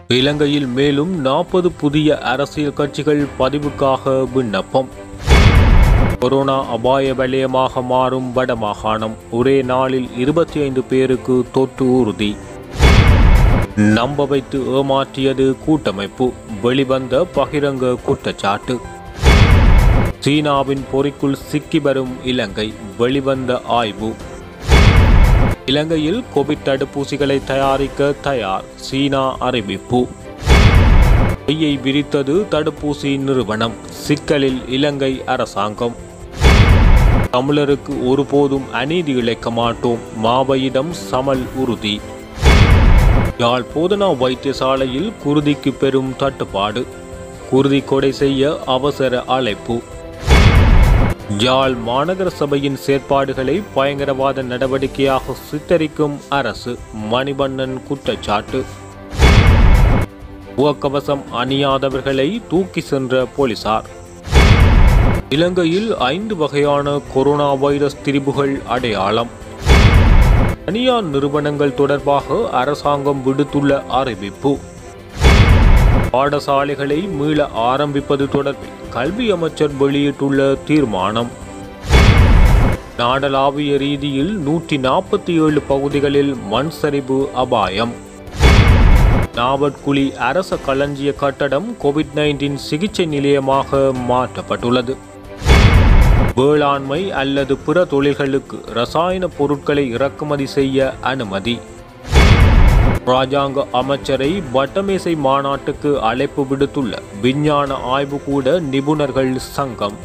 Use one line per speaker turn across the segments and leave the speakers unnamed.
இலங்கையில் மேலும் 40 புதிய அரசியல் கட்சிகள் பதிவுக்காக விண்ணப்பம். கொரோனா அபாய வலயமாக மாறும் வடமாகாணம். ஒரே நாளில் 25 பேருக்கு தொற்று உறுதி. நம்ப வைத்து ஏமாற்றியது கூட்டமைப்பு. வெளிவந்த பகிரங்க குற்றச்சாட்டு. சீனாவின் பொறிக்குள் சிக்கி வரும் இலங்கை. வெளிவந்த ஆய்வு. இலங்கையில் கோவிட் தடுப்பூசிகளை தயாரிக்க தயார். சீனா அறிவிப்பு. கையை விரித்தது தடுப்பூசி நிறுவனம். சிக்கலில் இலங்கை அரசாங்கம். தமிழருக்கு ஒருபோதும் அநீதி இழைக்க மாட்டோம். மாவையிடம் சமல் உறுதி. யாழ் போதனா வைத்தியசாலையில் குருதிக்கு பெரும் தட்டுப்பாடு. குருதி கொடை செய்ய அவசர அழைப்பு. யாழ் மாநகர சபையின் செயற்பாடுகளை பயங்கரவாத நடவடிக்கையாக சித்தரிக்கும் அரசு. மணிவண்ணன் குற்றச்சாட்டு. முகக்கவசம் அணியாதவர்களை தூக்கி சென்ற போலீசார். இலங்கையில் 5 வகையான கொரோனா வைரஸ் திரிபுகள் அடையாளம். தனியார் நிறுவனங்கள் தொடர்பாக அரசாங்கம் விடுத்துள்ள அறிவிப்பு. பாடசாலைகளை மீள ஆரம்பிப்பது தொடர்பில் கல்வி அமைச்சர் வெளியிட்டுள்ள தீர்மானம். நாடளாவிய ரீதியில் 147 பகுதிகளில் மண் சரிவு அபாயம். நாவட்குழி அரச களஞ்சிய கட்டடம் கோவிட்-19 சிகிச்சை நிலையமாக மாற்றப்பட்டுள்ளது. வேளாண்மை அல்லது பிற தொழில்களுக்கு ரசாயன பொருட்களை இறக்குமதி செய்ய அனுமதி. ராஜாங்க அமைச்சரை வட்டமேசை மாநாட்டுக்கு அழைப்பு விடுத்துள்ள விஞ்ஞான ஆய்வுக்கூட நிபுணர்கள் சங்கம்.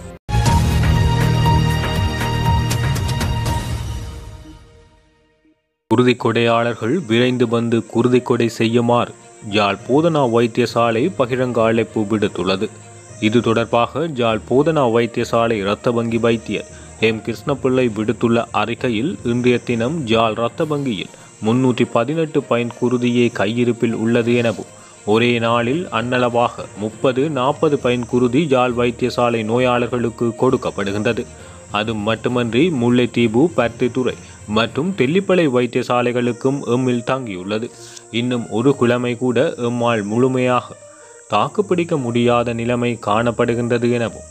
குருதிக்கொடையாளர்கள் விரைந்து வந்து குருதிக்கொடை செய்யுமாறு யாழ் போதனா வைத்தியசாலை பகிரங்க அழைப்பு விடுத்துள்ளது. இது தொடர்பாக யாழ் போதனா வைத்தியசாலை இரத்த வங்கி வைத்தியர் எம் கிருஷ்ணபிள்ளை விடுத்துள்ள அறிக்கையில், இன்றைய தினம் யாழ் இரத்த வங்கியில் 318 பைன் குருதியே கையிருப்பில் உள்ளது எனவும், ஒரே நாளில் அன்னளவாக 30-40 பைன் குருதி யாழ் வைத்தியசாலை நோயாளர்களுக்கு கொடுக்கப்படுகின்றது. அது மட்டுமன்றி முல்லைத்தீவு, பருத்தித்துறை மற்றும் தெல்லிப்பளை வைத்தியசாலைகளுக்கும் எம்மில் தங்கியுள்ளது. இன்னும் ஒரு கிழமை கூட எம்மால் முழுமையாக தாக்குப்பிடிக்க முடியாத நிலைமை காணப்படுகின்றது எனவும்,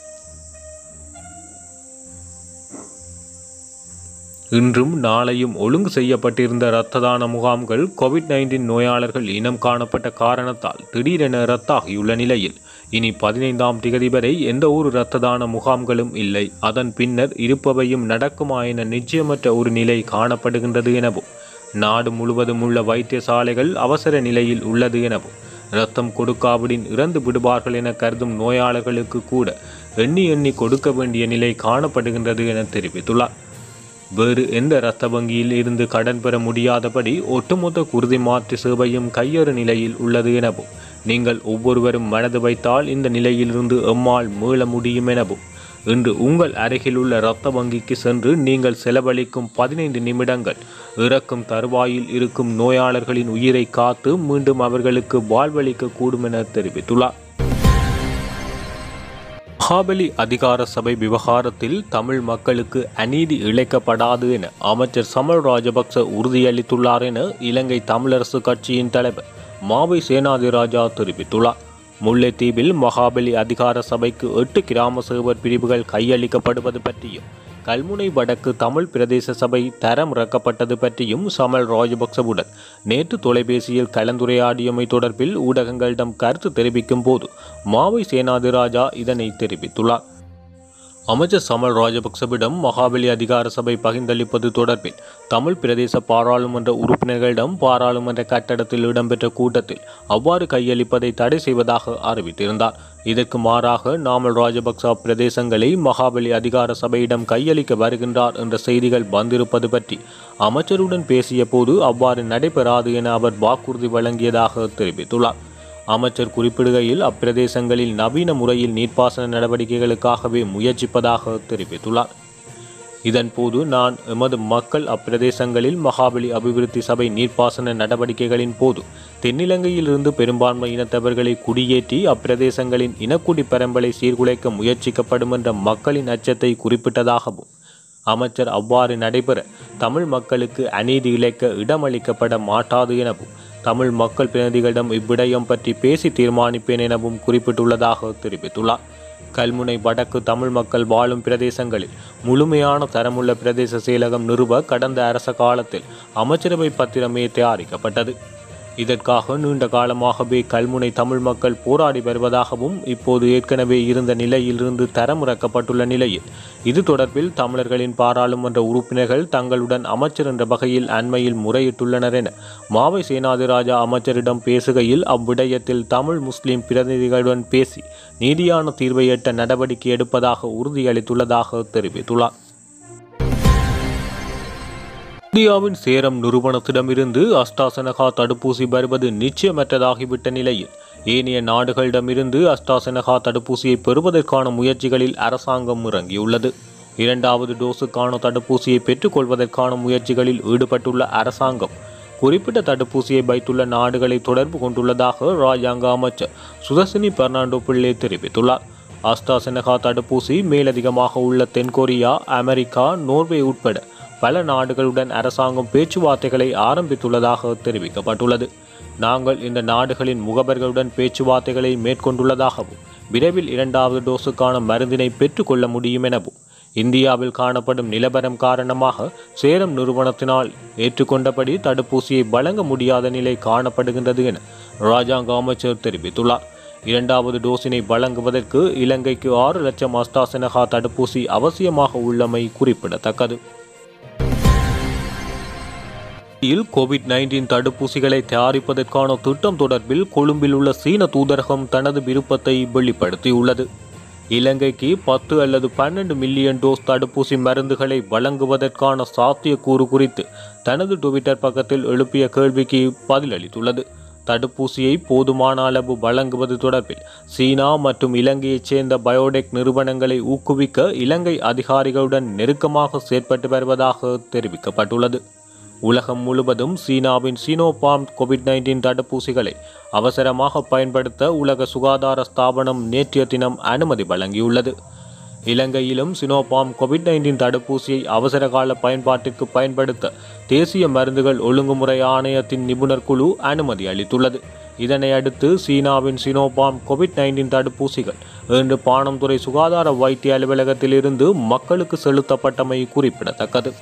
இன்றும் நாளையும் ஒழுங்கு செய்யப்பட்டிருந்த இரத்த தான முகாம்கள் கோவிட்-19 நோயாளர்கள் இனம் காணப்பட்ட காரணத்தால் திடீரென ரத்தாகியுள்ள நிலையில் இனி 15ஆம் திகதி வரை எந்த ஒரு இரத்த தான முகாம்களும் இல்லை. அதன் பின்னர் இருப்பவையும் நடக்குமா என நிச்சயமற்ற ஒரு நிலை காணப்படுகின்றது எனவும், நாடு முழுவதும் உள்ள வைத்தியசாலைகள் அவசர நிலையில் உள்ளது எனவும், இரத்தம் கொடுக்காவிடின் இறந்து விடுவார்கள் என கருதும் நோயாளர்களுக்கு கூட எண்ணி எண்ணி கொடுக்க வேண்டிய நிலை காணப்படுகின்றது என தெரிவித்துள்ளார். வேறு எந்த இரத்த வங்கியில் இருந்து கடன் பெற முடியாதபடி ஒட்டுமொத்த குருதி மாற்று சேவையும் கையறு நிலையில் உள்ளது எனவும், நீங்கள் ஒவ்வொருவரும் மனது வைத்தால் இந்த நிலையிலிருந்து எம்மால் மீள முடியும் எனவும், இன்று உங்கள் அருகில் உள்ள இரத்த வங்கிக்கு சென்று நீங்கள் செலவழிக்கும் 15 நிமிடங்கள் இறக்கும் தருவாயில் இருக்கும் நோயாளர்களின் உயிரை காத்து மீண்டும் அவர்களுக்கு வாழ்வளிக்க கூடும் என தெரிவித்துள்ளார். மகாபலி அதிகார சபை விவகாரத்தில் தமிழ் மக்களுக்கு அநீதி இழைக்கப்படாது என அமைச்சர் சமல் ராஜபக்ச உறுதியளித்துள்ளார் என இலங்கை தமிழரசு கட்சியின் தலைவர் மாவை சேனாதிராஜா தெரிவித்துள்ளார். முல்லைத்தீவில் மகாபலி அதிகார சபைக்கு 8 கிராம சேவர் பிரிவுகள் கையளிக்கப்படுவது பற்றியும், கல்முனை வடக்கு தமிழ் பிரதேச சபை தரம் இறக்கப்பட்டது பற்றியும் சமல் ராஜபக்சவுடன் நேற்று தொலைபேசியில் கலந்துரையாடியமை தொடர்பில் ஊடகங்களிடம் கருத்து தெரிவிக்கும் போது மாவை சேனாதிராஜா இதனை தெரிவித்துள்ளார். அமைச்சர் சமல் ராஜபக்சவிடம் மகாபலி அதிகார சபை பகிர்ந்தளிப்பது தொடர்பில் தமிழ் பிரதேச பாராளுமன்ற உறுப்பினர்களிடம் பாராளுமன்ற கட்டடத்தில் இடம்பெற்ற கூட்டத்தில் அவ்வாறு கையளிப்பதை தடை செய்வதாக அறிவித்திருந்தார். இதற்கு மாறாக நாமல் ராஜபக்ச பிரதேசங்களை மகாபலி அதிகார சபையிடம் கையளிக்க வருகின்றார் என்ற செய்திகள் வந்திருப்பது பற்றி அமைச்சருடன் பேசிய போது அவ்வாறு நடைபெறாது என அவர் வாக்குறுதி வழங்கியதாக தெரிவித்துள்ளார். அமைச்சர் குறிப்பிடுகையில், அப்பிரதேசங்களில் நவீன முறையில் நீர்ப்பாசன நடவடிக்கைகளுக்காகவே முயற்சிப்பதாக தெரிவித்துள்ளார். இதன்போது, நான் எமது மக்கள் அப்பிரதேசங்களில் மகாபலி அபிவிருத்தி சபை நீர்ப்பாசன நடவடிக்கைகளின் போது தென்னிலங்கையிலிருந்து பெரும்பான்மை இனத்தவர்களை குடியேற்றி அப்பிரதேசங்களின் இனக்குடி பரம்பலை சீர்குலைக்க முயற்சிக்கப்படும் என்ற மக்களின் அச்சத்தை குறிப்பிட்டதாகவும், அமைச்சர் அவ்வாறு நடைபெற தமிழ் மக்களுக்கு அநீதி இழைக்க இடமளிக்கப்பட மாட்டாது எனவும், தமிழ் மக்கள் பிரதிநிதிகளிடம் இவ்விடயம் பற்றி பேசி தீர்மானிப்பேன் எனவும் குறிப்பிட்டுள்ளதாக தெரிவித்துள்ளார். கல்முனை வடக்கு தமிழ் மக்கள் வாழும் பிரதேசங்களில் முழுமையான தரமுள்ள பிரதேச செயலகம் நிறுவ கடந்த அரச காலத்தில் அமைச்சரவை பத்திரமே தயாரிக்கப்பட்டது. இதற்காக நீண்ட காலமாகவே கல்முனை தமிழ் மக்கள் போராடி வருவதாகவும் இப்போது ஏற்கனவே இருந்த நிலையிலிருந்து தரமிறக்கப்பட்டுள்ள நிலையில் இது தொடர்பில் தமிழர்களின் பாராளுமன்ற உறுப்பினர்கள் தங்களுடன் அமைச்சர் என்ற வகையில் அண்மையில் முறையிட்டுள்ளனர் என மாவை சேனாதிராஜா அமைச்சரிடம் பேசுகையில் அவ்விடயத்தில் தமிழ் முஸ்லிம் பிரதிநிதிகளுடன் பேசி நீதியான தீர்வை எட்ட நடவடிக்கை எடுப்பதாக உறுதியளித்துள்ளதாக தெரிவித்துள்ளார். இந்தியாவின் சேரம் நிறுவனத்திடமிருந்து அஸ்ட்ராசெனகா தடுப்பூசி வருவது நிச்சயமற்றதாகிவிட்ட நிலையில் ஏனைய நாடுகளிடமிருந்து அஸ்ட்ராசெனகா தடுப்பூசியை பெறுவதற்கான முயற்சிகளில் அரசாங்கம் இறங்கியுள்ளது. 2வது டோஸுக்கான தடுப்பூசியை பெற்றுக்கொள்வதற்கான முயற்சிகளில் ஈடுபட்டுள்ள அரசாங்கம் குறிப்பிட்ட தடுப்பூசியை வைத்துள்ள நாடுகளை தொடர்பு கொண்டுள்ளதாக இராஜாங்க அமைச்சர் சுதர்சினி பெர்னாண்டோ பிள்ளை தெரிவித்துள்ளார். அஸ்ட்ராசெனகா தடுப்பூசி மேலதிகமாக உள்ள தென்கொரியா, அமெரிக்கா, நோர்வே உட்பட பல நாடுகளுடன் அரசாங்கம் பேச்சுவார்த்தைகளை ஆரம்பித்துள்ளதாக தெரிவிக்கப்பட்டுள்ளது. நாங்கள் இந்த நாடுகளின் முகவர்களுடன் பேச்சுவார்த்தைகளை மேற்கொண்டுள்ளதாகவும் விரைவில் 2வது டோஸுக்கான மருந்தினை பெற்றுக்கொள்ள முடியும் எனவும் இந்தியாவில் காணப்படும் நிலவரம் காரணமாக சேரம் நிறுவனத்தினால் ஏற்றுக்கொண்டபடி தடுப்பூசியை வழங்க முடியாத நிலை காணப்படுகின்றது என இராஜாங்க அமைச்சர் தெரிவித்துள்ளார். 2வது டோஸினை வழங்குவதற்கு இலங்கைக்கு 6 லட்சம் அஸ்ட்ராசெனகா தடுப்பூசி அவசியமாக உள்ளமை குறிப்பிடத்தக்கது. கோவிட்-19 தடுப்பூசிகளை தயாரிப்பதற்கான திட்டம் தொடர்பில் கொழும்பில் உள்ள சீன தூதரகம் தனது விருப்பத்தை வெளிப்படுத்தியுள்ளது. இலங்கைக்கு 10 அல்லது 12 மில்லியன் டோஸ் தடுப்பூசி மருந்துகளை வழங்குவதற்கான சாத்தியக்கூறு குறித்து தனது ட்விட்டர் பக்கத்தில் எழுப்பிய கேள்விக்கு பதிலளித்துள்ளது. தடுப்பூசியை போதுமான அளவு வழங்குவது தொடர்பில் சீனா மற்றும் இலங்கையைச் சேர்ந்த பயோடெக் நிறுவனங்களை ஊக்குவிக்க இலங்கை அதிகாரிகளுடன் நெருக்கமாக செயற்பட்டு வருவதாக தெரிவிக்கப்பட்டுள்ளது. உலகம் முழுவதும் சீனாவின் சினோபார்ம் கோவிட்-19 தடுப்பூசிகளை அவசரமாக பயன்படுத்த உலக சுகாதார ஸ்தாபனம் நேற்றைய தினம் அனுமதி வழங்கியுள்ளது. இலங்கையிலும் சினோபார்ம் கோவிட்-19 தடுப்பூசியை அவசரகால பயன்பாட்டிற்கு பயன்படுத்த தேசிய மருந்துகள் ஒழுங்குமுறை ஆணையத்தின் நிபுணர் குழு அனுமதி அளித்துள்ளது. இதனை அடுத்து சீனாவின் சினோபார்ம் கோவிட்-19 தடுப்பூசிகள் இன்று பாணந்துறை சுகாதார வைத்திய அலுவலகத்திலிருந்து மக்களுக்கு செலுத்தப்பட்டமை குறிப்பிடத்தக்கது.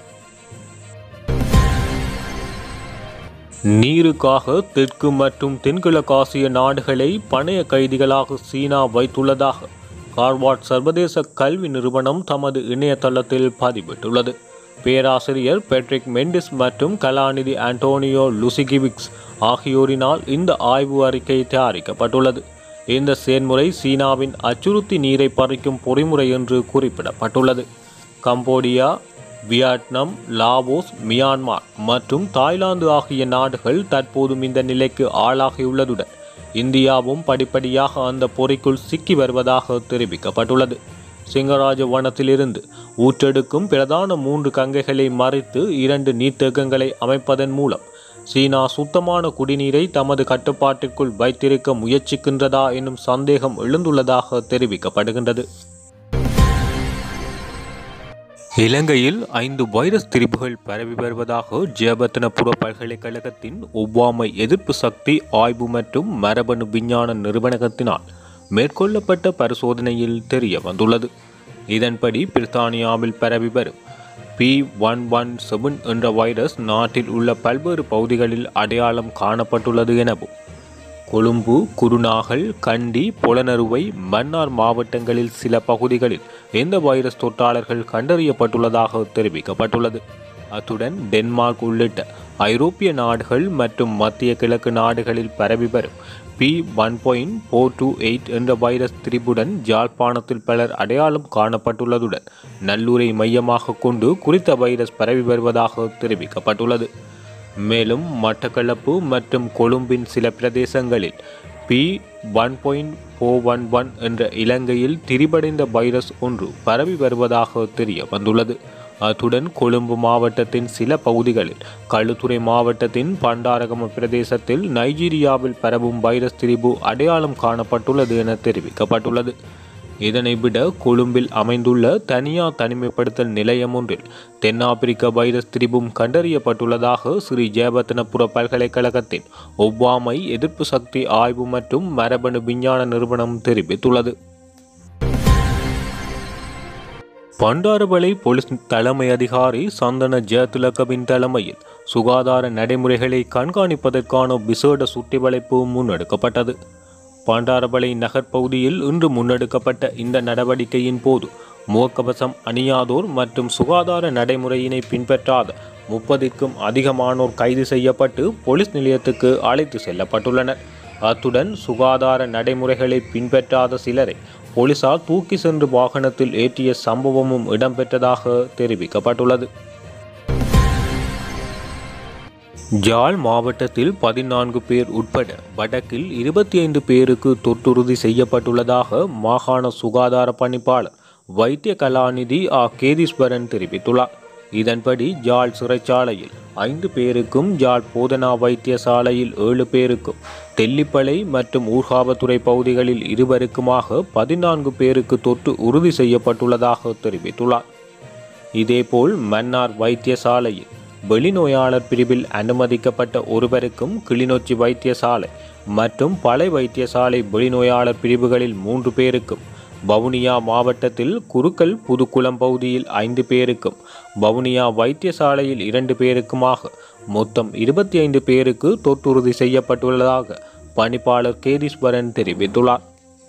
நீருக்காக தெற்கு மற்றும் தென்கிழக்காசிய நாடுகளை பணைய கைதிகளாக சீனா வைத்துள்ளதாக ஹார்வர்ட் சர்வதேச கல்வி நிறுவனம் தமது இணையதளத்தில் பதிவிட்டுள்ளது. பேராசிரியர் பெட்ரிக் மெண்டிஸ் மற்றும் கலாநிதி ஆண்டோனியோ லுசிகிவிக்ஸ் ஆகியோரினால் இந்த ஆய்வு அறிக்கை தயாரிக்கப்பட்டுள்ளது. இந்த செயல்முறை சீனாவின் அச்சுறுத்தி நீரை பறிக்கும் பொறிமுறை என்று குறிப்பிடப்பட்டுள்ளது. கம்போடியா, வியட்நாம், லாவோஸ், மியான்மர் மற்றும் தாய்லாந்து ஆகிய நாடுகள் தற்போதும் இந்த நிலைக்கு ஆளாகியுள்ளதுடன் இந்தியாவும் படிப்படியாக அந்த பொறிக்குள் சிக்கி வருவதாக தெரிவிக்கப்பட்டுள்ளது. சிங்கராஜ வனத்திலிருந்து ஊற்றெடுக்கும் பிரதான 3 கங்கைகளை மறைத்து 2 நீர்த்தேக்கங்களை அமைப்பதன் மூலம் சீனா சுத்தமான குடிநீரை தமது கட்டுப்பாட்டிற்குள் வைத்திருக்க முயற்சிக்கின்றதா என்னும் சந்தேகம் எழுந்துள்ளதாக தெரிவிக்கப்படுகின்றது. இலங்கையில் 5 வைரஸ் திரிபுகள் பரவி வருவதாக ஜெயபத்னபுர பல்கலைக்கழகத்தின் ஒவ்வாமை எதிர்ப்பு சக்தி ஆய்வு மற்றும் மரபணு விஞ்ஞான நிறுவனத்தினால் மேற்கொள்ளப்பட்ட பரிசோதனையில் தெரிய வந்துள்ளது. இதன்படி பிரித்தானியாவில் பரவி வரும் P117 என்ற வைரஸ் நாட்டில் உள்ள பல்வேறு பகுதிகளில் அடையாளம் காணப்பட்டுள்ளது எனவும் கொழும்பு, குருநாகல், கண்டி, பொலனறுவை, மன்னார் மாவட்டங்களில் சில பகுதிகளில் இந்த வைரஸ் தொற்றாளர்கள் கண்டறியப்பட்டுள்ளதாக தெரிவிக்கப்பட்டுள்ளது. அத்துடன் டென்மார்க் உள்ளிட்ட ஐரோப்பிய நாடுகள் மற்றும் மத்திய கிழக்கு நாடுகளில் பரவி வரும் P1.428 என்ற வைரஸ் திரிபுடன் யாழ்ப்பாணத்தில் பலர் அடையாளம் காணப்பட்டுள்ளதுடன் நல்லூரை மையமாக கொண்டு குறித்த வைரஸ் பரவி வருவதாக தெரிவிக்கப்பட்டுள்ளது. மேலும் மட்டக்களப்பு மற்றும் கொழும்பின் சில பிரதேசங்களில் P1.411 என்ற இலங்கையில் திரிபடைந்த வைரஸ் ஒன்று பரவி வருவதாக தெரிய வந்துள்ளது. அத்துடன் கொழும்பு மாவட்டத்தின் சில பகுதிகளில், களுத்துறை மாவட்டத்தின் பண்டாரகம பிரதேசத்தில் நைஜீரியாவில் பரவும் வைரஸ் திரிபு அடையாளம் காணப்பட்டுள்ளது என தெரிவிக்கப்பட்டுள்ளது. இதனை விட கொழும்பில் அமைந்துள்ள தனியார் தனிமைப்படுத்தல் நிலையம் ஒன்றில் தென்னாப்பிரிக்க வைரஸ் திரிபும் கண்டறியப்பட்டுள்ளதாக ஸ்ரீ ஜெயவர்தனபுர பல்கலைக்கழகத்தின் ஒவ்வாமை எதிர்ப்பு சக்தி ஆய்வு மற்றும் மரபணு விஞ்ஞான நிறுவனம் தெரிவித்துள்ளது. பண்டாரவளை போலீஸ் தலைமை அதிகாரி சந்தன ஜெயதிலகவின் தலைமையில் சுகாதார நடைமுறைகளை கண்காணிப்பதற்கான விசேட சுற்றிவளைப்பு முன்னெடுக்கப்பட்டது. பண்டாரவளை நகர்ப்பகுதியில் இன்று முன்னெடுக்கப்பட்ட இந்த நடவடிக்கையின் போது முகக்கவசம் அணியாதோர் மற்றும் சுகாதார நடைமுறையினை பின்பற்றாத 30க்கும் அதிகமானோர் கைது செய்யப்பட்டு போலீஸ் நிலையத்துக்கு அழைத்து செல்லப்பட்டுள்ளனர். அத்துடன் சுகாதார நடைமுறைகளை பின்பற்றாத சிலரை போலீசார் தூக்கி சென்று வாகனத்தில் ஏற்றிய சம்பவமும் இடம்பெற்றதாக தெரிவிக்கப்பட்டுள்ளது. ஜாழ் மாவட்டத்தில் 14 பேர் உட்பட வடக்கில் 25 பேருக்கு தொற்றுறுதி செய்யப்பட்டுள்ளதாக மாகாண சுகாதார பணிப்பாளர் வைத்திய கலாநிதி கேதீஸ்வரன் தெரிவித்துள்ளார். இதன்படி ஜாழ் சிறைச்சாலையில் 5 பேருக்கும், ஜாழ் போதனா வைத்தியசாலையில் 7 பேருக்கும், தெல்லிப்பளை மற்றும் ஊர்காவத்துறை பகுதிகளில் 2 14 பேருக்கு தொற்று உறுதி செய்யப்பட்டுள்ளதாக தெரிவித்துள்ளார். இதேபோல் மன்னார் வைத்தியசாலையில் வெளிநோயாளர் பிரிவில் அனுமதிக்கப்பட்ட 1 கிளிநொச்சி வைத்தியசாலை மற்றும் பளை வைத்தியசாலை வெளிநோயாளர் பிரிவுகளில் 3 பேருக்கும், வவுனியா மாவட்டத்தில் குருக்கல் புதுக்குளம் பகுதியில் 5 பேருக்கும், வவுனியா வைத்தியசாலையில் 2 பேருக்குமாக மொத்தம் 25 பேருக்கு தொற்றுறுதி செய்யப்பட்டுள்ளதாக பணிப்பாளர் கேதீஸ்வரன் தெரிவித்துள்ளார்.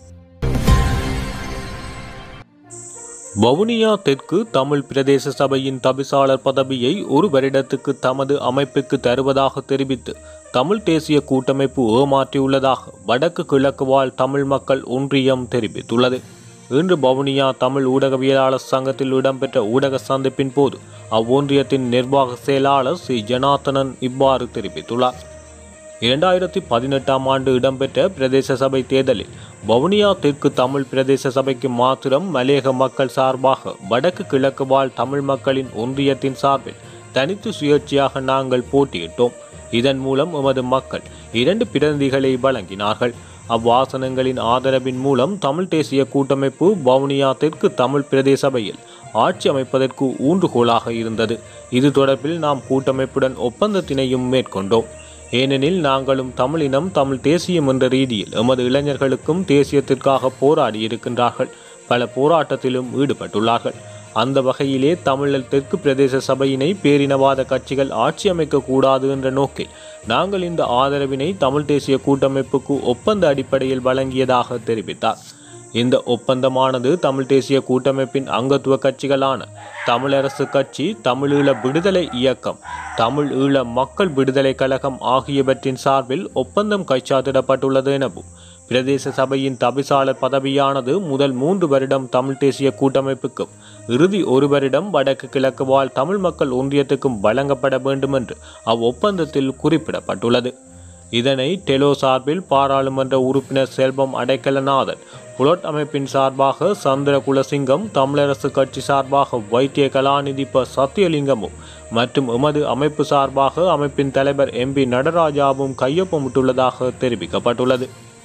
வவுனியா தெற்கு தமிழ் பிரதேச சபையின் தவிசாளர் பதவியை 1 வருடத்துக்கு தமது அமைப்புக்கு தருவதாக தெரிவித்து தமிழ் தேசிய கூட்டமைப்பு ஏமாற்றியுள்ளதாக வடக்கு கிழக்கு வாழ் தமிழ் மக்கள் ஒன்றியம் தெரிவித்துள்ளது. இன்று வவுனியா தமிழ் ஊடகவியலாளர் சங்கத்தில் இடம்பெற்ற ஊடக சந்திப்பின் போது அவ்வொன்றியத்தின் நிர்வாக செயலாளர் சி ஜனார்த்தனன் இவ்வாறு தெரிவித்துள்ளார். 2018ஆம் ஆண்டு இடம்பெற்ற பிரதேச சபை தேர்தலில் வவுனியா தெற்கு தமிழ் பிரதேச சபைக்கு மாத்திரம் மலையக மக்கள் சார்பாக வடக்கு கிழக்கு வாழ் தமிழ் மக்களின் ஒன்றியத்தின் சார்பில் தனித்து சுயேட்சையாக நாங்கள் போட்டியிட்டோம். இதன் மூலம் எமது மக்கள் 2 பிரதிநிதிகளை வழங்கினார்கள். அவ்வாசனங்களின் ஆதரவின் மூலம் தமிழ் தேசிய கூட்டமைப்பு வவுனியா தெற்கு தமிழ் பிரதேச சபையில் ஆட்சி அமைப்பதற்கு ஊன்றுகோலாக இருந்தது. இது தொடர்பில் நாம் கூட்டமைப்புடன் ஒப்பந்தத்தினையும் மேற்கொண்டோம். ஏனெனில் நாங்களும் தமிழினம் தமிழ் தேசியம் என்ற ரீதியில் எமது இளைஞர்களுக்கும் தேசியத்திற்காக போராடி இருக்கின்றார்கள். பல போராட்டத்திலும் ஈடுபட்டுள்ளார்கள். அந்த வகையிலே தமிழர் தெற்கு பிரதேச சபையினை பேரினவாத கட்சிகள் ஆட்சி அமைக்க கூடாது என்ற நோக்கில் நாங்கள் இந்த ஆதரவினை தமிழ் தேசிய கூட்டமைப்புக்கு ஒப்பந்த அடிப்படையில் வழங்கியதாக தெரிவித்தார். இந்த ஒப்பந்தமானது தமிழ் தேசிய கூட்டமைப்பின் அங்கத்துவ கட்சிகளான தமிழரசு கட்சி, தமிழீழ விடுதலை இயக்கம், தமிழ் ஈழ மக்கள் விடுதலை கழகம் ஆகியவற்றின் சார்பில் ஒப்பந்தம் கைச்சாத்திடப்பட்டுள்ளது எனவும், பிரதேச சபையின் தவிசாளர் பதவியானது முதல் 3 வருடம் தமிழ் தேசிய கூட்டமைப்புக்கும், இறுதி 1 வருடம் வடக்கு கிழக்கு வாழ் தமிழ் மக்கள் ஒன்றியத்துக்கும் வழங்கப்பட வேண்டும் என்று அவ்வொப்பந்தத்தில் குறிப்பிடப்பட்டுள்ளது. இதனை டெலோ சார்பில் பாராளுமன்ற உறுப்பினர் செல்வம் அடைக்கலநாதன், புலட் அமைப்பின் சார்பாக சந்திர குலசிங்கம், தமிழரசு கட்சி சார்பாக வைத்திய கலாநிதி சத்தியலிங்கமும் மற்றும் எமது அமைப்பு சார்பாக அமைப்பின் தலைவர் MP நடராஜாவும் கையொப்பமிட்டுள்ளதாக தெரிவிக்கப்பட்டுள்ளது.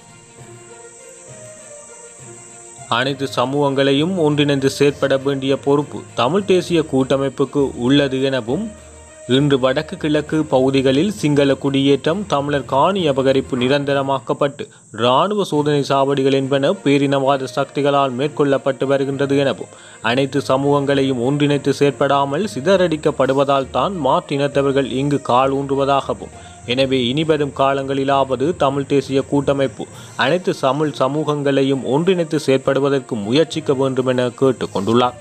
அனைத்து சமூகங்களையும் ஒன்றிணைந்து செயற்பட வேண்டிய பொறுப்பு தமிழ் தேசிய கூட்டமைப்புக்கு உள்ளது எனவும், இன்று வடக்கு கிழக்கு பகுதிகளில் சிங்கள குடியேற்றம், தமிழர் காணி அபகரிப்பு நிரந்தரமாக்கப்பட்டு இராணுவ சோதனை சாவடிகள் என்பன பேரினவாத சக்திகளால் மேற்கொள்ளப்பட்டு வருகின்றது எனவும், அனைத்து சமூகங்களையும் ஒன்றிணைத்து செயற்படாமல் சிதறடிக்கப்படுவதால் தான் மாற்றினத்தவர்கள் இங்கு கால் ஊன்றுவதாகவும், எனவே இனிவரும் காலங்களிலாவது தமிழ் தேசிய கூட்டமைப்பு அனைத்து தமிழ் சமூகங்களையும் ஒன்றிணைத்து செயற்படுவதற்கு முயற்சிக்க வேண்டும் என கேட்டுக்கொண்டுள்ளார்.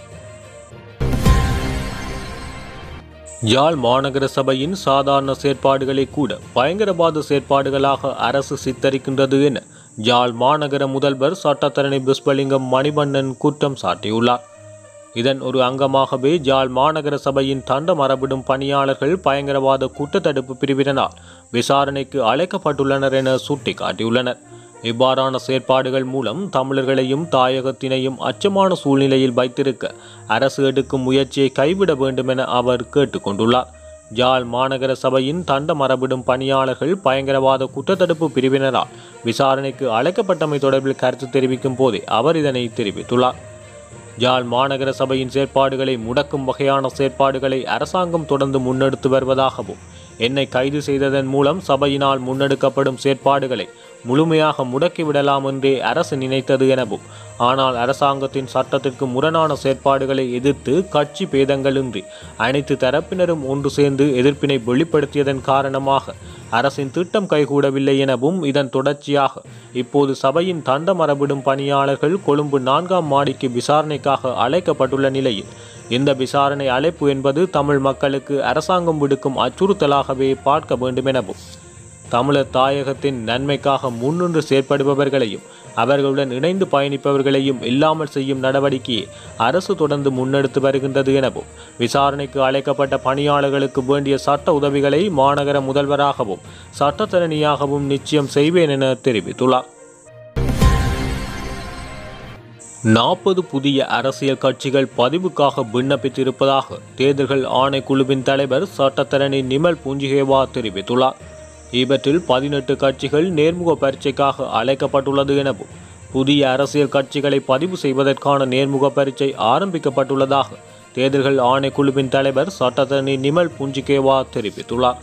யாழ் மாநகர சபையின் சாதாரண செயற்பாடுகளை கூட பயங்கரவாத செயற்பாடுகளாக அரசு சித்தரிக்கின்றது என யாழ் மாநகர முதல்வர் சட்டத்தரணி புஷ்பலிங்கம் மணிவண்ணன் குற்றம் சாட்டியுள்ளார். இதன் ஒரு அங்கமாகவே யாழ் மாநகர சபையின் தண்ட மரபிடும் பணியாளர்கள் பயங்கரவாத குற்றத்தடுப்பு பிரிவினரால் விசாரணைக்கு அழைக்கப்பட்டுள்ளனர் என சுட்டிக்காட்டியுள்ளனர். இவ்வாறான செயற்பாடுகள் மூலம் தமிழர்களையும் தாயகத்தினையும் அச்சமான சூழ்நிலையில் வைத்திருக்க அரசு எடுக்கும் முயற்சியை கைவிட வேண்டும் என அவர் கேட்டுக்கொண்டுள்ளார். யாழ் மாநகர சபையின் தண்ட மரபிடும் பணியாளர்கள் பயங்கரவாத குற்றத்தடுப்பு பிரிவினரால் விசாரணைக்கு அழைக்கப்பட்டமை தொடர்பில் கருத்து தெரிவிக்கும் போதே அவர் இதனை தெரிவித்துள்ளார். யாழ் மாநகர சபையின் செயற்பாடுகளை முடக்கும் வகையான செயற்பாடுகளை அரசாங்கம் தொடர்ந்து முன்னெடுத்து வருவதாகவும், என்னை கைது செய்ததன் மூலம் சபையினால் முன்னெடுக்கப்படும் செயற்பாடுகளை முழுமையாக முடக்கிவிடலாம் என்றே அரசு நினைத்தது எனவும், ஆனால் அரசாங்கத்தின் சட்டத்திற்கு முரணான செயற்பாடுகளை எதிர்த்து கட்சி பேதங்களின்றி அனைத்து தரப்பினரும் ஒன்று சேர்ந்து எதிர்ப்பினை வெளிப்படுத்தியதன் காரணமாக அரசின் திட்டம் கைகூடவில்லை எனவும், இதன் தொடர்ச்சியாக இப்போது சபையின் தண்ட மரபிடும் பணியாளர்கள் கொழும்பு 4ஆம் மாடிக்கு விசாரணைக்காக அழைக்கப்பட்டுள்ள நிலையில், இந்த விசாரணை அழைப்பு என்பது தமிழ் மக்களுக்கு அரசாங்கம் விடுக்கும் அச்சுறுத்தலாகவே பார்க்க வேண்டும் எனவும், தமிழர் தாயகத்தின் நன்மைக்காக முன்னின்று செயற்படுபவர்களையும் அவர்களுடன் இணைந்து பயணிப்பவர்களையும் இல்லாமல் செய்யும் நடவடிக்கையை அரசு தொடர்ந்து முன்னெடுத்து வருகின்றது எனவும், விசாரணைக்கு அழைக்கப்பட்ட பணியாளர்களுக்கு வேண்டிய சட்ட உதவிகளை மாநகர முதல்வராகவும் சட்டத்தரணியாகவும் நிச்சயம் செய்வேன் என தெரிவித்துள்ளார். 40 புதிய அரசியல் கட்சிகள் பதிவுக்காக விண்ணப்பித்திருப்பதாக தேர்தல்கள் ஆணைக்குழுவின் தலைவர் சட்டத்தரணி நிமல் புஞ்சிகேவா தெரிவித்துள்ளார். இவற்றில் 18 கட்சிகள் நேர்முக பரீட்சைக்காக அழைக்கப்பட்டுள்ளது எனவும், புதிய அரசியல் கட்சிகளை பதிவு செய்வதற்கான நேர்முக பரீட்சை ஆரம்பிக்கப்பட்டுள்ளதாக தேர்தல்கள் ஆணைக்குழுவின் தலைவர் சட்டத்தரணி நிமல் புஞ்சிகேவா தெரிவித்துள்ளார்.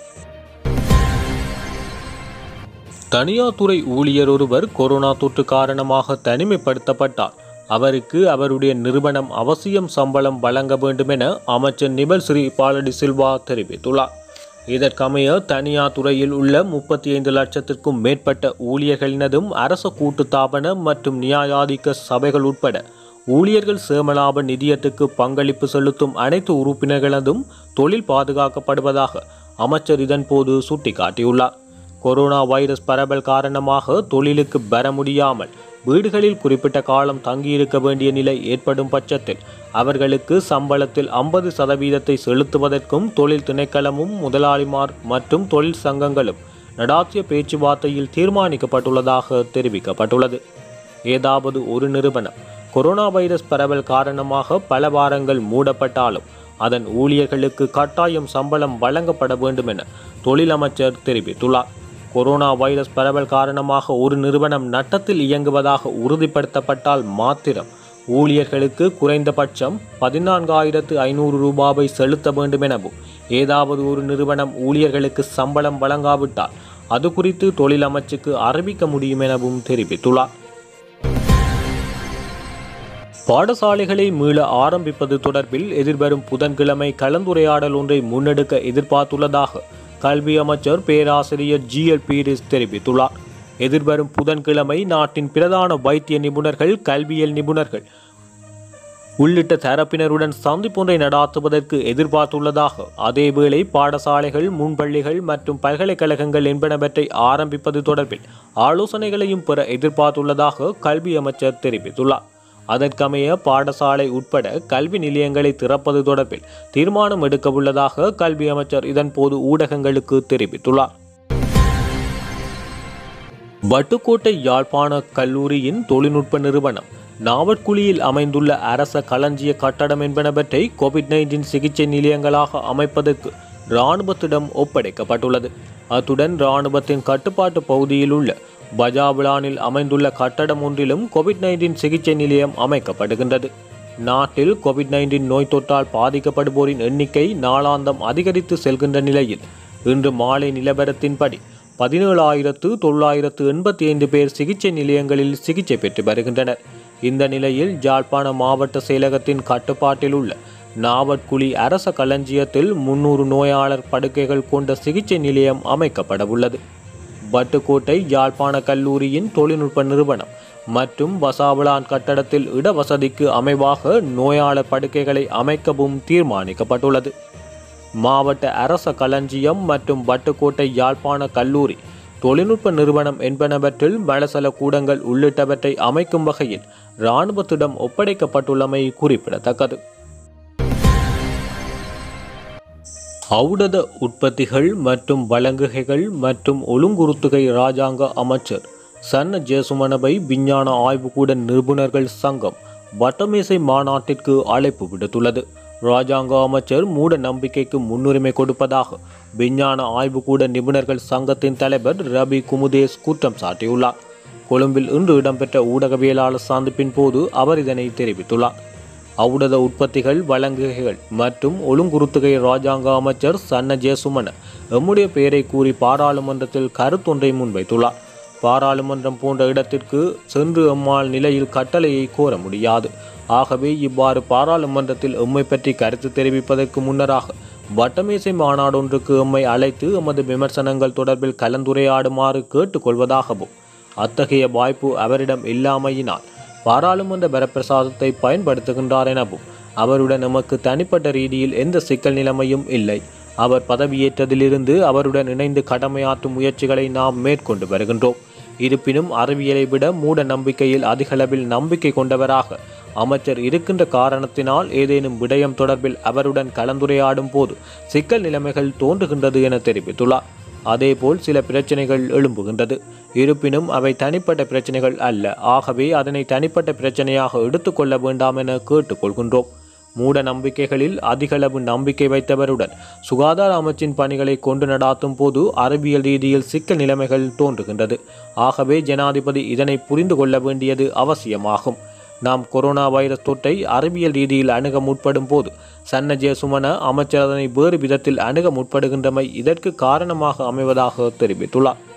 தனியார் துறை ஊழியர் ஒருவர் கொரோனா தொற்று காரணமாக தனிமைப்படுத்தப்பட்டார். அவருக்கு அவருடைய நிறுவனம் அவசியம் சம்பளம் வழங்க வேண்டும் என அமைச்சர் நிமல் ஸ்ரீ பாலடி சில்வா தெரிவித்துள்ளார். இதற்கமைய தனியார் துறையில் உள்ள 35 லட்சத்திற்கும் மேற்பட்ட ஊழியர்களினதும் அரச கூட்டுத்தாபன மற்றும் நியாயாதிக்க சபைகள் உட்பட ஊழியர்கள் சேமலாப நிதியத்துக்கு பங்களிப்பு செலுத்தும் அனைத்து உறுப்பினர்களதும் தொழில் பாதுகாக்கப்படுவதாக அமைச்சர் இதன்போது சுட்டிக்காட்டியுள்ளார். கொரோனா வைரஸ் பரவல் காரணமாக தொழிலுக்கு பெற முடியாமல் வீடுகளில் குறிப்பிட்ட காலம் தங்கியிருக்க வேண்டிய நிலை ஏற்படும் பட்சத்தில் அவர்களுக்கு சம்பளத்தில் 50% செலுத்துவதற்கும் தொழில் திணைக்களமும் முதலாளிமார் மற்றும் தொழில் சங்கங்களும் நடாத்திய பேச்சுவார்த்தையில் தீர்மானிக்கப்பட்டுள்ளதாக தெரிவிக்கப்பட்டுள்ளது. ஏதாவது ஒரு நிறுவனம் கொரோனா வைரஸ் பரவல் காரணமாக பல வாரங்கள் மூடப்பட்டாலும் அதன் ஊழியர்களுக்கு கட்டாயம் சம்பளம் வழங்கப்பட வேண்டும் என தொழில் அமைச்சர் தெரிவித்துள்ளார். கொரோனா வைரஸ் பரவல் காரணமாக ஒரு நிறுவனம் நட்டத்தில் இயங்குவதாக உறுதிப்படுத்தப்பட்டால் மாத்திரம் ஊழியர்களுக்கு குறைந்தபட்சம் 14,500 ரூபாவை செலுத்த வேண்டும் எனவும், ஏதாவது ஒரு நிறுவனம் ஊழியர்களுக்கு சம்பளம் வழங்காவிட்டால் அது குறித்து தொழில் அமைச்சுக்கு அறிவிக்க முடியும் எனவும் தெரிவித்துள்ளார். பாடசாலைகளை மீள ஆரம்பிப்பது தொடர்பில் எதிர்வரும் புதன்கிழமை கலந்துரையாடல் ஒன்றை முன்னெடுக்க எதிர்பார்த்துள்ளதாக கல்வி அமைச்சர் பேராசிரியர் GL பீரிஸ் தெரிவித்துள்ளார். எதிர்வரும் புதன்கிழமை நாட்டின் பிரதான வைத்திய நிபுணர்கள், கல்வியல் நிபுணர்கள் உள்ளிட்ட தரப்பினருடன் சந்திப்பொன்றை நடாத்துவதற்கு எதிர்பார்த்துள்ளதாக, அதேவேளை பாடசாலைகள், முன்பள்ளிகள் மற்றும் பல்கலைக்கழகங்கள் என்பனவற்றை ஆரம்பிப்பது தொடர்பில் ஆலோசனைகளையும் பெற எதிர்பார்த்துள்ளதாக கல்வி அமைச்சர் தெரிவித்துள்ளார். அதற்கமைய பாடசாலை உட்பட கல்வி நிலையங்களை திறப்பது தொடர்பில் தீர்மானம் எடுக்க உள்ளதாக கல்வி அமைச்சர் இதன்போது ஊடகங்களுக்கு தெரிவித்துள்ளார். வட்டுக்கோட்டை யாழ்ப்பாண கல்லூரியின் தொழில்நுட்ப நிறுவனம் நாவற்குழியில் அமைந்துள்ள அரச களஞ்சிய கட்டடம் என்பனவற்றை COVID-19 சிகிச்சை நிலையங்களாக அமைப்பதற்கு இராணுவத்திடம் ஒப்படைக்கப்பட்டுள்ளது. அத்துடன் இராணுவத்தின் கட்டுப்பாட்டு பகுதியில் உள்ள பஜாவிலானில் அமைந்துள்ள கட்டடம் ஒன்றிலும் COVID-19 சிகிச்சை நிலையம் அமைக்கப்படுகின்றது. நாட்டில் COVID-19 நோய் தொற்றால் பாதிக்கப்படுவோரின் எண்ணிக்கை நாளாந்தம் அதிகரித்து செல்கின்ற நிலையில் இன்று மாலை நிலவரத்தின்படி 17,985 பேர் சிகிச்சை நிலையங்களில் சிகிச்சை பெற்று வருகின்றனர். இந்த நிலையில் யாழ்ப்பாண மாவட்ட செயலகத்தின் கட்டுப்பாட்டில் உள்ள நாவற்குழி அரச களஞ்சியத்தில் 300 நோயாளர் படுக்கைகள் கொண்ட சிகிச்சை நிலையம் அமைக்கப்பட உள்ளது. வட்டுக்கோட்டை யாழ்ப்பாண கல்லூரியின் தொழில்நுட்ப நிறுவனம் மற்றும் வசாவளான் கட்டடத்தில் இடவசதிக்கு அமைவாக நோயாளர் படுக்கைகளை அமைக்கவும் தீர்மானிக்கப்பட்டுள்ளது. மாவட்ட அரச களஞ்சியம் மற்றும் வட்டுக்கோட்டை யாழ்ப்பாண கல்லூரி தொழில்நுட்ப நிறுவனம் என்பனவற்றில் மலசல கூடங்கள் உள்ளிட்டவற்றை அமைக்கும் வகையில் இராணுவத்திடம் ஒப்படைக்கப்பட்டுள்ளமை குறிப்பிடத்தக்கது. ஔடத உற்பத்திகள் மற்றும் வழங்குகைகள் மற்றும் ஒழுங்குறுத்துகை இராஜாங்க அமைச்சர் சன்ன ஜெயசுமனவை விஞ்ஞான ஆய்வுக்கூட நிபுணர்கள் சங்கம் வட்டமேசை மாநாட்டிற்கு அழைப்பு விடுத்துள்ளது. இராஜாங்க அமைச்சர் மூட நம்பிக்கைக்கு முன்னுரிமை கொடுப்பதாக விஞ்ஞான ஆய்வுக்கூட நிபுணர்கள் சங்கத்தின் தலைவர் ரபி குமுதேஸ் குற்றம் சாட்டியுள்ளார். கொழும்பில் இன்று இடம்பெற்ற ஊடகவியலாளர் சந்திப்பின் போது அவர் இதனை தெரிவித்துள்ளார். ஔடத உற்பத்திகள் வழங்குகைகள் மற்றும் ஒழுங்குறுத்துகை இராஜாங்க அமைச்சர் சன்ன ஜெயசுமன எம்முடைய பெயரை கூறி பாராளுமன்றத்தில் கருத்தொன்றை முன்வைத்துள்ளார். பாராளுமன்றம் போன்ற இடத்திற்கு சென்று எம்மால் நிலையில் கட்டளையை கோர முடியாது. ஆகவே இவ்வாறு பாராளுமன்றத்தில் எம்மை பற்றி கருத்து தெரிவிப்பதற்கு முன்னராக வட்டமேசை மாநாடொன்றுக்கு எம்மை அழைத்து எமது விமர்சனங்கள் தொடர்பில் கலந்துரையாடுமாறு கேட்டுக்கொள்வதாகவும் அத்தகைய வாய்ப்பு அவரிடம் இல்லாமையினால் பாராளுமன்ற வரப்பிரசாதத்தை பயன்படுத்துகின்றார் எனவும் அவருடன் நமக்கு தனிப்பட்ட ரீதியில் எந்த சிக்கல் நிலைமையும் இல்லை. அவர் பதவியேற்றதிலிருந்து அவருடன் இணைந்து கடமையாற்றும் முயற்சிகளை நாம் மேற்கொண்டு வருகின்றோம். இருப்பினும் அறிவியலை விட மூட நம்பிக்கையில் அதிகளவில் நம்பிக்கை கொண்டவராக அமைச்சர் இருக்கின்ற காரணத்தினால் ஏதேனும் விடயம் தொடர்பில் அவருடன் கலந்துரையாடும் போது சிக்கல் நிலைமைகள் தோன்றுகின்றது என தெரிவித்துள்ளார். அதேபோல் சில பிரச்சனைகள் எழும்புகின்றது. இருப்பினும் அவை தனிப்பட்ட பிரச்சனைகள் அல்ல. ஆகவே அதனை தனிப்பட்ட பிரச்சனையாக எடுத்துக்கொள்ள வேண்டாம் என கேட்டுக்கொள்கின்றோம். மூட நம்பிக்கைகளில் அதிகளவு நம்பிக்கை வைத்தவருடன் சுகாதார அமைச்சின் பணிகளை கொண்டு நடாத்தும் போது அறிவியல் ரீதியில் சிக்கல் நிலைமைகள் தோன்றுகின்றது. ஆகவே ஜனாதிபதி இதனை புரிந்து கொள்ள வேண்டியது அவசியமாகும். நாம் கொரோனா வைரஸ் தொற்றை அறிவியல் ரீதியில் அணுக முற்படும் போது சன்ன ஜெயசுமன அமைச்சர் அதனை வேறு விதத்தில் அணுக முற்படுகின்றமை இதற்கு காரணமாக அமைவதாக தெரிவித்துள்ளார்.